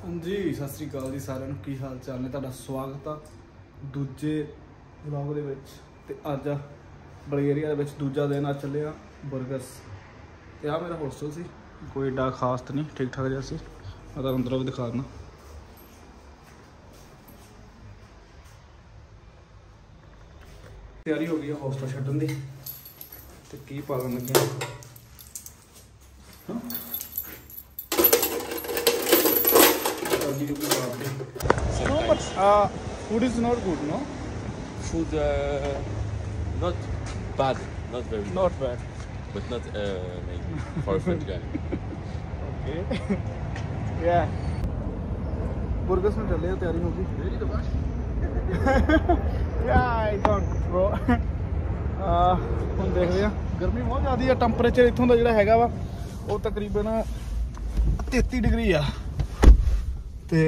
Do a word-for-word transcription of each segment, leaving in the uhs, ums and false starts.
जी सत श्री अकाल जी साਰਿਆਂ ਨੂੰ ਕੀ ਹਾਲ ਚਾਲ ਨੇ। ਤੁਹਾਡਾ ਸਵਾਗਤ ਆ ਦੂਜੇ ਵਲੌਗ ਦੇ ਵਿੱਚ। ਤੇ ਅੱਜ ਬਲਗੇਰੀਆ ਦੇ ਵਿੱਚ ਦੂਜਾ ਦਿਨ ਆ ਚੱਲਿਆ ਬਰਗਰਸ। ਤੇ ਆ ਮੇਰਾ ਹੋਸਟਲ ਸੀ, ਕੋਈ ਏਡਾ ਖਾਸ ਤਾਂ ਨਹੀਂ, ਠੀਕ ਠਾਕ ਜਿਹਾ ਸੀ। ਮੈਂ ਤਾਂ ਅੰਦਰੋਂ ਵੀ ਦਿਖਾ ਦਿੰਦਾ। ਤਿਆਰੀ ਹੋ ਗਈ ਆ ਹੋਸਟਲ ਛੱਡਣ ਦੀ। ਤੇ ਕੀ ਪਾਲਣ ਲੱਗਿਆ No, but uh, food is not good, no? Food, uh, not bad, not very Not bad. but not uh, maybe for a French guy. Okay. Yeah. Burgers में चले तैयारी होगी। Ready to wash? Yeah, I don't, bro. Uh, ਹੁਣ ਦੇਖਦੇ ਆ। ਗਰਮੀ ਬਹੁਤ ਜ਼ਿਆਦੀ ਆ। ਟੈਂਪਰੇਚਰ ਇੱਥੋਂ ਦਾ ਜਿਹੜਾ ਹੈਗਾ ਵਾ ਉਹ ਤਕਰੀਬਨ ਤੇਤੀ ਡਿਗਰੀ ਆ। ਤੇ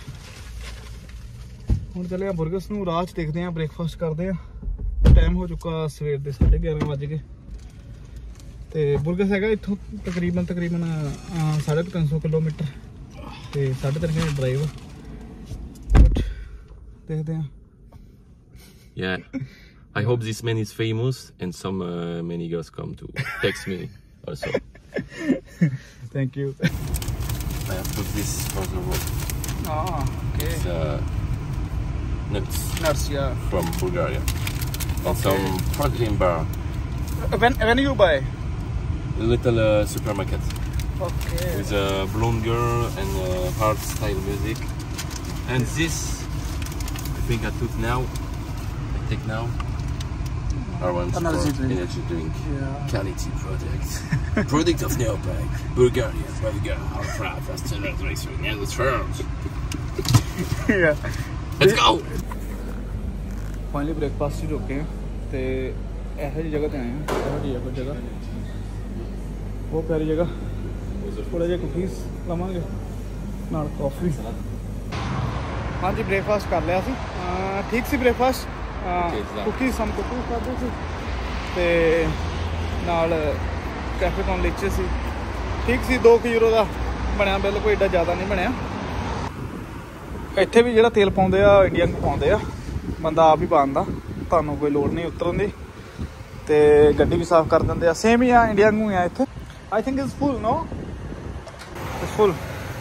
ਹੁਣ ਚੱਲੇ ਆ ਬਰਗਰਸ ਨੂੰ। ਰਾਹ 'ਚ ਦੇਖਦੇ ਆ, ਬ੍ਰੇਕਫਾਸਟ ਕਰਦੇ ਆ। ਟਾਈਮ ਹੋ ਚੁੱਕਾ ਸਵੇਰ ਦੇ ਸਾਢੇ ਗਿਆਰਾਂ ਵੱਜ ਗਏ। ਤੇ ਬਰਗਰਸ ਹੈਗਾ ਇੱਥੋਂ ਤਕਰੀਬਨ ਤਕਰੀਬਨ ਸਾਢੇ ਤਿੰਨ ਸੌ ਕਿਲੋਮੀਟਰ ਤੇ ਸਾਢੇ ਤਿੰਨ ਘੰਟੇ ਡਰਾਈਵ। ਬਟ ਦੇਖਦੇ ਆ। Yeah, I hope this man is famous and some uh, many girls come to text me also. Thank you. I have put this for the road. Ah, okay. It's uh, nuts Nuts, yeah. from Bulgaria. And Okay. some protein bar. When when you buy? A little uh, supermarket Okay. with a blonde girl and uh, hard style music. And this, I think I took now. I take now. I want Energy drink. energy drink. Yeah. Quality product. Product of Neopac. Bulgaria. Bulgaria. Our proud faster racer. And the terms. Yeah. Let's go! Finally breakfast 'ਚ ਰੁਕੇ ਆ ਤੇ ਇਹੋ ਜਿਹੀ ਜਗ੍ਹਾ ਤੇ ਆਏ ਆ। ਇਹੋ ਜਿਹੀ ਆ ਕੋਈ ਜਗ੍ਹਾ, ਬਹੁਤ ਪਿਆਰੀ ਜਗ੍ਹਾ। ਥੋੜ੍ਹਾ ਜਿਹਾ ਕੁਕੀਜ਼ ਲਵਾਂਗੇ ਨਾਲ ਕੌਫੀ। ਹਾਂਜੀ ਬ੍ਰੇਕਫਾਸਟ ਕਰ ਲਿਆ ਸੀ। ਠੀਕ ਸੀ ਬ੍ਰੇਕਫਾਸਟ। ਕੁਕੀਜ਼ ਸਮ ਕੁਕੀਜ਼ ਖਾਧੇ ਸੀ ਤੇ ਨਾਲ ਕੈਫੇ ਕੋਨ ਲਿਚੇ ਸੀ। ਠੀਕ ਸੀ। ਦੋ ਕੁ ਯੂਰੋ ਦਾ ਬਣਿਆ ਬਿੱਲ, ਕੋਈ ਏਡਾ ਜ਼ਿਆਦਾ ਨਹੀਂ ਬਣਿਆ। ਇੱਥੇ ਵੀ ਜਿਹੜਾ ਤੇਲ ਪਾਉਂਦੇ ਆ ਇੰਡੀਅਨ ਪਾਉਂਦੇ ਆ, ਬੰਦਾ ਆਪ ਹੀ ਪਾਉਂਦਾ, ਤੁਹਾਨੂੰ ਕੋਈ ਲੋੜ ਨਹੀਂ ਉਤਰਨ ਦੀ। ਤੇ ਗੱਡੀ ਵੀ ਸਾਫ਼ ਕਰ ਦਿੰਦੇ ਆ। ਸੇਮ ਹੀ ਆ ਇੰਡੀਆ ਨੂੰ ਆ ਇੱਥੇ। I think it's full, no it's full.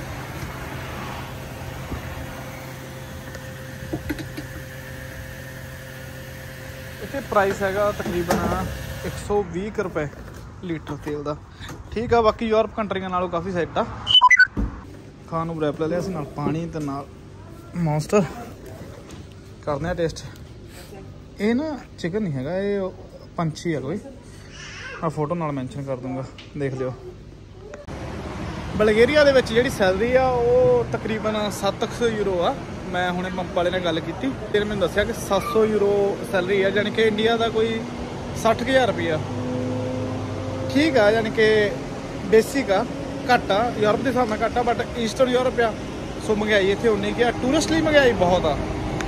ਇੱਥੇ ਪ੍ਰਾਈਸ ਹੈਗਾ ਤਕਰੀਬਨ ਇੱਕ ਸੌ ਵੀਹ ਕੁ ਰੁਪਏ ਲੀਟਰ ਤੇਲ ਦਾ। ਠੀਕ ਆ, ਬਾਕੀ ਯੂਰਪ ਕੰਟਰੀਆਂ ਨਾਲੋਂ ਕਾਫੀ ਸੈੱਟ ਆ। ਖਾਣ ਨੂੰ ਬਰੈਪ ਲੈ ਲਿਆ ਸੀ, ਨਾਲ ਪਾਣੀ ਤੇ ਨਾਲ ਮੌਨਸਟਰ। ਕਰਦੇ ਆ ਟੇਸਟ। ਇਹ ਨਾ ਚਿਕਨ ਨਹੀਂ ਹੈਗਾ, ਇਹ ਪੰਛੀ ਆ ਕੋਈ। ਆ ਫੋਟੋ ਨਾਲ ਮੈਂਸ਼ਨ ਕਰ ਦੂੰਗਾ, ਦੇਖ ਲਿਓ। ਬਲਗੇਰੀਆ ਦੇ ਵਿੱਚ ਜਿਹੜੀ ਸੈਲਰੀ ਆ ਉਹ ਤਕਰੀਬਨ ਸੱਤ ਕੁ ਸੌ ਯੂਰੋ ਆ। ਮੈਂ ਹੁਣੇ ਪੰਪ ਵਾਲੇ ਨਾਲ ਗੱਲ ਕੀਤੀ, ਫਿਰ ਮੈਨੂੰ ਦੱਸਿਆ ਕਿ ਸੱਤ ਸੌ ਯੂਰੋ ਸੈਲਰੀ ਆ, ਯਾਨੀ ਕਿ ਇੰਡੀਆ ਦਾ ਕੋਈ ਸੱਠ ਕੁ ਹਜ਼ਾਰ ਰੁਪਈਆ। ਠੀਕ ਆ, ਯਾਨੀ ਕਿ ਬੇਸਿਕ ਆ, ਘੱਟ ਆ ਯੂਰਪ ਦੇ ਹਿਸਾਬ ਨਾਲ ਘੱਟ ਆ। ਬਟ ਈਸਟਰਨ ਯੂਰਪ ਆ, ਸੋ ਮਹਿੰਗਾਈ ਇੱਥੇ ਉਨੀ ਕਿ ਆ। ਟੂਰਿਸਟ ਲਈ ਮਹਿੰਗਾਈ ਬਹੁਤ ਆ।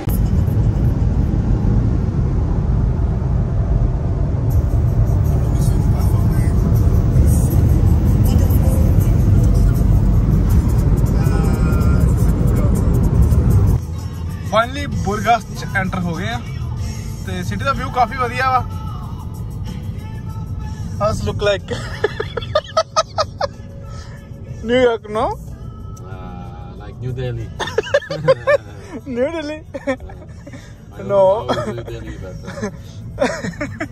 ਫਾਈਨਲੀ ਬੁਰਗਸ 'ਚ ਐਂਟਰ ਹੋ ਗਏ ਆ ਤੇ ਸਿਟੀ ਦਾ ਵਿਊ ਕਾਫੀ ਵਧੀਆ ਵਾ। Has look like New York, no? Like New Delhi. New Delhi? I don't No. know how New Delhi, but uh,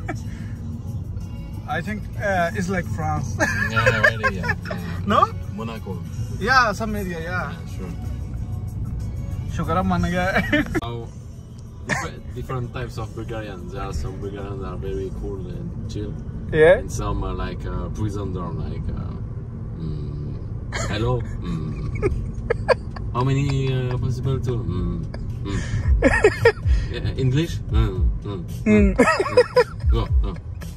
I think uh, it's like France. yeah, really, yeah. yeah. No? Monaco. Yeah, some area, yeah. Yeah, sure. ਸ਼ੁਕਰ ਆ ਮੰਨ ਗਿਆ। How different, different types of Bulgarians. There are some Bulgarians that are very cool and chill, Yeah. and some are like uh, prisoner, like uh, mm, hello. Mm. How many uh, possible to? Mm, mm. Yeah, English? Mm, mm, mm, mm. Go. Oh.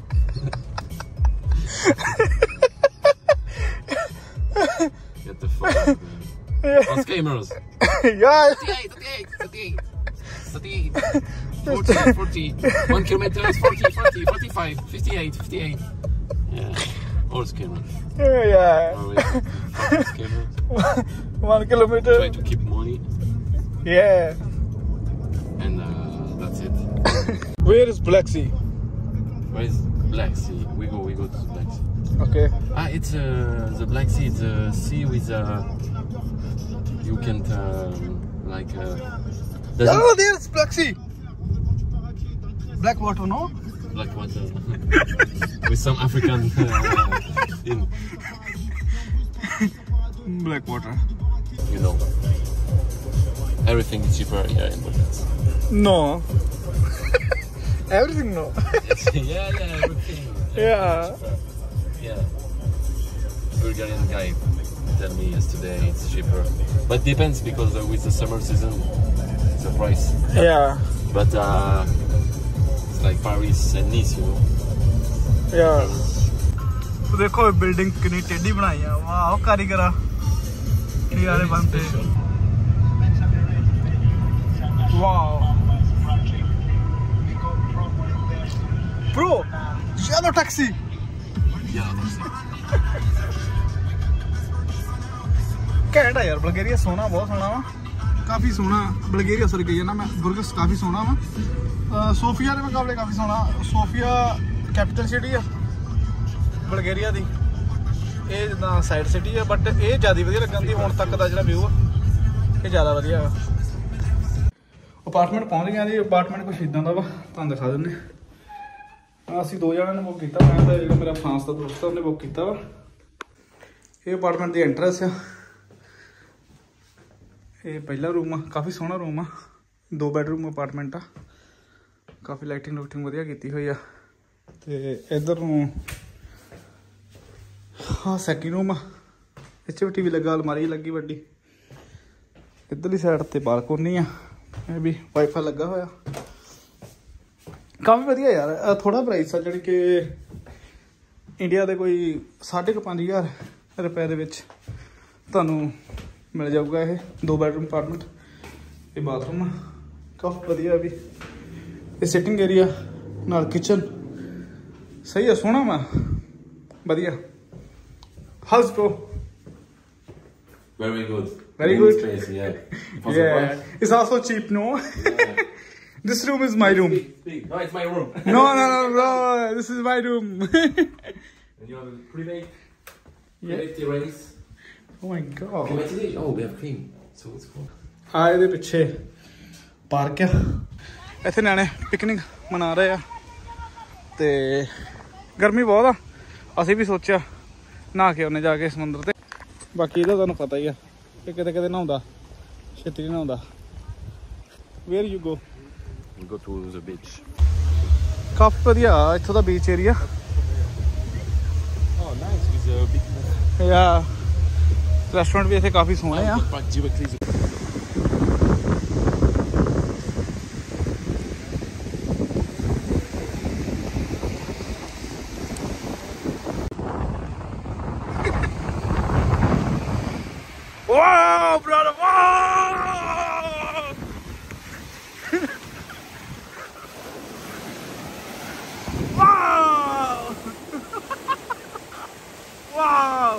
Get the fuck out of here. On scammers. Yeah. thirty-eight, thirty-eight, thirty-eight, thirty-eight, forty, forty, one kilometer is forty, forty, forty-five, fifty-eight, fifty-eight. Yeah, all scammers. Yeah. Always fucking scammers. One kilometer. Try to keep money. Yeah. And uh, that's it. Where is Black Sea? Where is Black Sea? We go, we go to the Black Sea. Okay. Ah, it's uh, the Black Sea. It's a sea with uh, you can't um, like. Uh, oh, there's Black Sea. Black water, no? Black water with some African uh, in. Black water. You know, everything is cheaper here in Bulgaria. No. Everything, no. yeah, yeah, everything. Yeah. Yeah. Bulgarian guy tell me yesterday it's cheaper, but depends because uh, with the summer season, it's the price. Yeah. But uh, it's like Paris and Nice, you know. Yeah. तो देखो building कितनी टेढ़ी बनाई है, वाह कारीगरा ये वाले बनते हैं, वाह ब्रो येलो टैक्सी घैंट है यार। बल्गेरिया सोना बहुत सोना वा, काफ़ी सोना बल्गेरिया सॉरी कही ना मैं, बुर्गस काफ़ी सोना वा। सोफिया के मुकाबले काफ़ी सोना। सोफिया कैपिटल सिटी है ਬਲਗੇਰੀਆ ਦੀ, ਇਹ ਜਿੱਦਾਂ ਸਾਈਡ ਸਿਟੀ ਹੈ, ਬਟ ਇਹ ਜ਼ਿਆਦਾ ਵਧੀਆ ਲੱਗਣ ਦੀ ਹੁਣ ਤੱਕ ਦਾ ਜਿਹੜਾ ਵਿਊ ਆ ਇਹ ਜ਼ਿਆਦਾ ਵਧੀਆ ਹੈ। ਅਪਾਰਟਮੈਂਟ ਪਹੁੰਚ ਗਿਆ ਜੀ। ਅਪਾਰਟਮੈਂਟ ਕੁਛ ਇਦਾਂ ਦਾ ਵਾ, ਤੁਹਾਨੂੰ ਦਿਖਾ ਦਿੰਦੇ। ਅਸੀਂ ਦੋ ਜਣਿਆਂ ਨੇ ਬੁੱਕ ਕੀਤਾ, ਮੈਂ ਤਾਂ ਜਿਹੜਾ ਮੇਰਾ ਫਰਾਂਸ ਦਾ ਦੋਸਤ ਆ ਉਹਨੇ ਬੁੱਕ ਕੀਤਾ ਵਾ। ਇਹ ਅਪਾਰਟਮੈਂਟ ਦੀ ਐਂਟਰੈਂਸ ਆ, ਇਹ ਪਹਿਲਾ ਰੂਮ ਆ, ਕਾਫੀ ਸੋਹਣਾ ਰੂਮ ਆ, ਦੋ ਬੈਡਰੂਮ ਅਪਾਰਟਮੈਂਟ ਆ, ਕਾਫੀ ਲਾਈਟਿੰਗ ਲੂਟਿੰਗ ਵਧੀਆ ਕੀਤੀ ਹੋਈ ਆ। ਤੇ ਇੱਧਰ ਨੂੰ हाँ सैकिंड रूम इस टी वी लगा, अलमारी लगी वड्डी, इधरली साइड ते बालकोनी आ भी वाईफाई लगा होया, काफ़ी वधिया यार। थोड़ा प्राइस आ जी कि इंडिया के कोई साढ़े क पाँच हज़ार रुपए दे विच तुहानूं मिल जाऊगा। ये दो बैडरूम अपार्टमेंट, ये बाथरूम काफ़ी वधिया भी, ये सिटिंग एरिया नाल किचन सही है, सोहना वा वधिया। How's bro? Very good. Very good. Space, yeah. Yeah. It's also cheap, no? Yeah. This room is my room. Big. No, it's my room. No, no, no, no. This is my room. And you have a private, private terrace. Oh my god. Climatisé. Oh, we have clean. So it's cool. ਆ ਇਹਦੇ ਪਿੱਛੇ park ਆ, ਇੱਥੇ ਨਿਆਣੇ picnic ਮਨਾ ਰਹੇ ਆ ਤੇ ਗਰਮੀ ਬਹੁਤ ਆ। ਅਸੀਂ ਵੀ ਸੋਚਿਆ ਨਹਾ ਕੇ ਉਹਨੇ ਜਾ ਕੇ ਸਮੁੰਦਰ ਤੇ, ਬਾਕੀ ਇਹਦਾ ਤੁਹਾਨੂੰ ਪਤਾ ਹੀ ਆ ਕਿ ਕਿਤੇ ਕਿਤੇ ਨਹਾਉਂਦਾ, ਛੇਤੀ ਨਹੀਂ ਨਹਾਉਂਦਾ। Where you go? Go to the beach. ਕਾਫੀ ਵਧੀਆ ਇੱਥੋਂ ਦਾ beach area. Oh, nice with a big. Yeah restaurant ਵੀ ਇੱਥੇ ਕਾਫੀ ਸੋਹਣੇ ਆ। Wow, brother! Wow! wow! wow!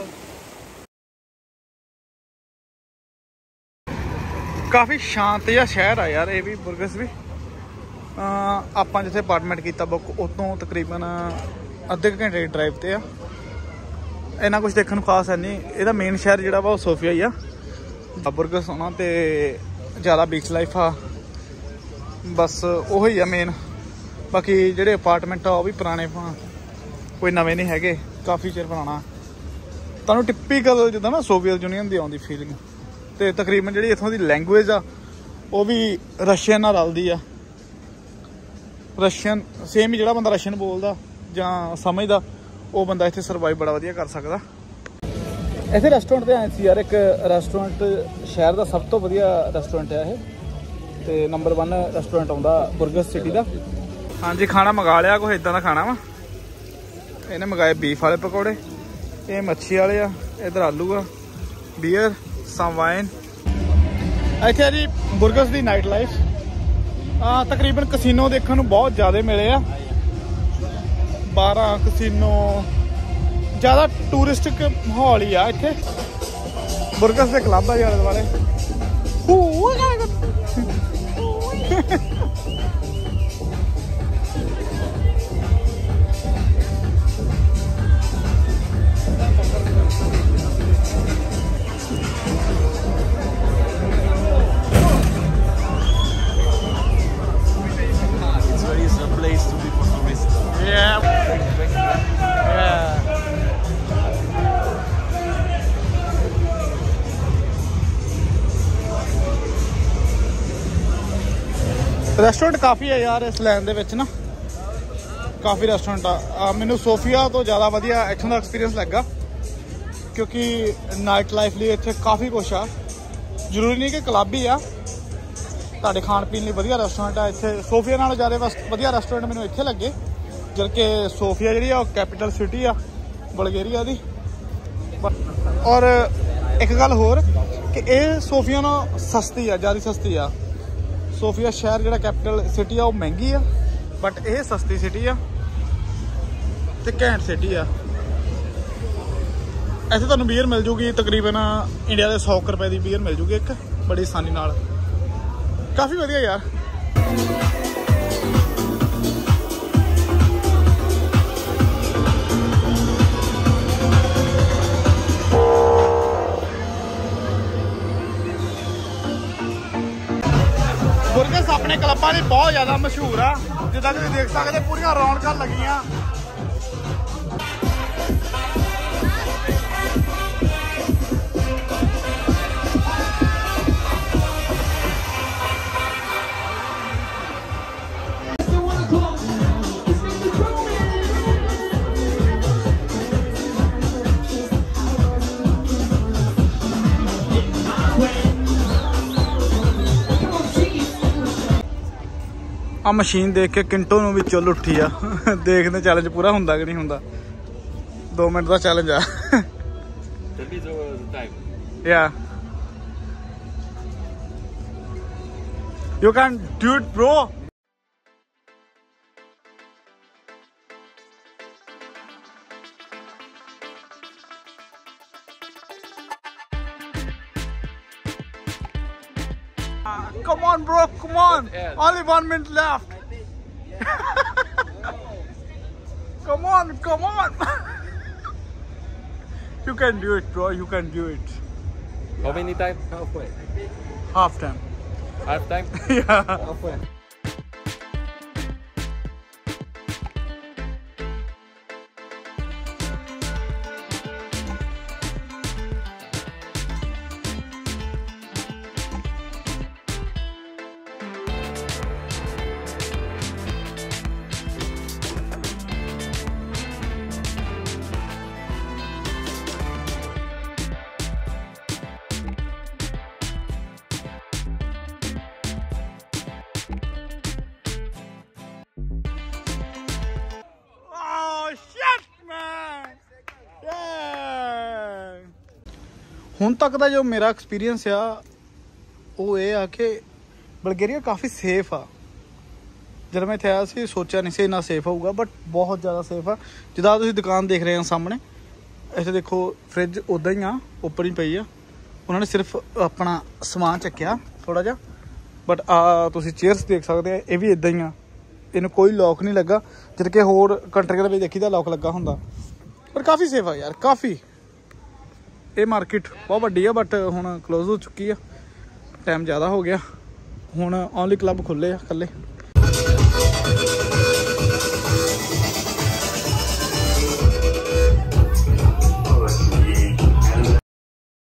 ਕਾਫੀ ਸ਼ਾਂਤ ਜਿਹਾ ਸ਼ਹਿਰ ਆ ਯਾਰ ਇਹ ਵੀ, ਬੁਰਗਸ ਵੀ। ਆਪਾਂ ਜਿੱਥੇ ਅਪਾਰਟਮੈਂਟ ਕੀਤਾ ਬੁੱਕ ਉਤੋਂ ਤਕਰੀਬਨ ਅੱਧੇ ਘੰਟੇ ਦੀ ਡਰਾਈਵ ਤੇ ਆ। ਇੰਨਾ ਕੁਛ ਦੇਖਣ ਨੂੰ ਖਾਸ ਹੈ ਨਹੀਂ। ਇਹਦਾ ਮੇਨ ਸ਼ਹਿਰ ਜਿਹੜਾ ਵਾ ਉਹ ਸੋਫੀਆ ਹੀ ਆ। ਬੁਰਗਸ ਹੋਣਾ ਤੇ ਜ਼ਿਆਦਾ ਬੀਚ ਲਾਈਫ ਆ, ਬਸ ਉਹੀ ਆ ਮੇਨ। ਬਾਕੀ ਜਿਹੜੇ ਅਪਾਰਟਮੈਂਟ ਆ ਉਹ ਵੀ ਪੁਰਾਣੇ, ਕੋਈ ਨਵੇਂ ਨਹੀਂ ਹੈਗੇ, ਕਾਫੀ ਚਿਰ ਪੁਰਾਣਾ। ਤੁਹਾਨੂੰ ਟਿੱਪੀਕਲ ਜਿੱਦਾਂ ਨਾ ਸੋਵੀਅਤ ਯੂਨੀਅਨ ਦੀ ਆਉਂਦੀ ਫੀਲਿੰਗ। ਤੇ ਤਕਰੀਬਨ ਜਿਹੜੀ ਇੱਥੋਂ ਦੀ ਲੈਂਗੁਏਜ ਆ ਉਹ ਵੀ ਰਸ਼ੀਅਨ ਨਾਲ ਰਲਦੀ ਆ। ਰਸ਼ੀਅਨ ਸੇਮ ਹੀ, ਜਿਹੜਾ ਬੰਦਾ ਰਸ਼ੀਅਨ ਬੋਲਦਾ ਜਾਂ ਸਮਝਦਾ ਉਹ ਬੰਦਾ ਇੱਥੇ ਸਰਵਾਈਵ ਬੜਾ ਵਧੀਆ ਕਰ ਸਕਦਾ। ਇੱਥੇ ਰੈਸਟੋਰੈਂਟ ਤੇ ਆਏ ਸੀ ਯਾਰ, ਇੱਕ ਰੈਸਟੋਰੈਂਟ ਸ਼ਹਿਰ ਦਾ ਸਭ ਤੋਂ ਵਧੀਆ ਰੈਸਟੋਰੈਂਟ ਆ ਇਹ, ਤੇ ਨੰਬਰ ਵਨ ਰੈਸਟੋਰੈਂਟ ਆਉਂਦਾ ਬੁਰਗਸ ਸਿਟੀ ਦਾ। ਹਾਂਜੀ ਖਾਣਾ ਮੰਗਾ ਲਿਆ, ਕੁਛ ਇੱਦਾਂ ਦਾ ਖਾਣਾ ਵਾ। ਇਹਨੇ ਮੰਗਾਏ ਬੀਫ ਵਾਲੇ ਪਕੌੜੇ, ਇਹ ਮੱਛੀ ਵਾਲੇ ਆ, ਇੱਧਰ ਆਲੂ ਆ, ਬੀਅਰ, ਸਮ ਵਾਈਨ। ਇੱਥੇ ਜੀ ਬੁਰਗਸ ਦੀ ਨਾਈਟ ਲਾਈਫ, ਤਕਰੀਬਨ ਕਸੀਨੋ ਦੇਖਣ ਨੂੰ ਬਹੁਤ ਜ਼ਿਆਦਾ ਮਿਲੇ ਆ। ਬਾਰਾਂ ਕਸੀਨੋ, ਜ਼ਿਆਦਾ ਟੂਰਿਸਟਿਕ ਮਾਹੌਲ ਹੀ ਆ ਇੱਥੇ। बुरकस के क्लब है आले दुआले। It's very a place to be for tourists. Yeah. Yeah. Restaurant काफ़ी है यार इस लैन दे विच ना, काफ़ी रेस्टोरेंट आ। मैनू सोफिया तो ज़्यादा वधिया इत्थों दा एक्सपीरियंस लगा, क्योंकि नाइट लाइफ लिए इत्थे काफ़ी कुछ आ। जरूरी नहीं कि क्लब ही आ, तुहाडे खाण पीण लई वधिया रेस्टोरेंट आ इत्थे। सोफिया नालों ज़्यादा बस वधिया रेस्टोरेंट मैनू इत्थे लगे, जबकि सोफिया जिहड़ी आ कैपिटल सिटी आ बल्गेरिया दी। और एक गल होर कि ये सोफिया नालों सस्ती आ, ज़्यादा सस्ती आ। सोफिया शहर जिहड़ा कैपिटल सिटी आ, महंगी आ, बट यह सस्ती सिटी आ ते घैंट सिटी आ। ऐसे तुहानूं बीयर मिल जूगी तकरीबन इंडिया के सौ रुपए की बीयर मिल जूगी एक बड़ी आसानी नाल। काफ़ी वधिया यार। बुरकस अपने क्लबां दी बहुत ज़्यादा मशहूर आ, जिद्दां तुसीं देख सकदे पूरियां रौनकां लगियां। आ मशीन देख के किंटो नूं विचों लुट्ठी आ। देखने चैलेंज पूरा हुंदा कि नहीं हुंदा। दो मिनट का चैलेंज आ। Tell me the time. Yeah. You can do it, bro. Uh, come on, bro. Come on. Only one minute left. Come on. Come on. You can do it, bro. You can do it. How many time? Halfway. Half time. Half time? Yeah. Halfway. ਹੁਣ तक का जो मेरा experience आ वो ये आ कि बल्गेरिया काफ़ी safe आ। जब मैं इत्थे आया सी सोचा नहीं सी इन्ना सेफ होगा, बट बहुत ज़्यादा सेफ आ। जिद्दां तुसीं दुकान देख रहे हैं सामने, इत्थे देखो फ्रिज उदा ही आ, उपर ही पई आ। उन्होंने सिर्फ अपना समान चक्या थोड़ा जा, बट आ तुसीं चेयर्स देख सकते हैं, ये भी इदा ही आ। इन्हें कोई लॉक नहीं लगा, जद कि होर कंट्रियां दे विच देखी दा लॉक लगा हुंदा। पर काफ़ी सेफ आ यार, काफ़ी। ये मार्केट बहुत वड्डी है, बट हुण क्लोज हो चुकी है, टाइम ज़्यादा हो गया। हुण ओनली क्लब खुले कल्ले।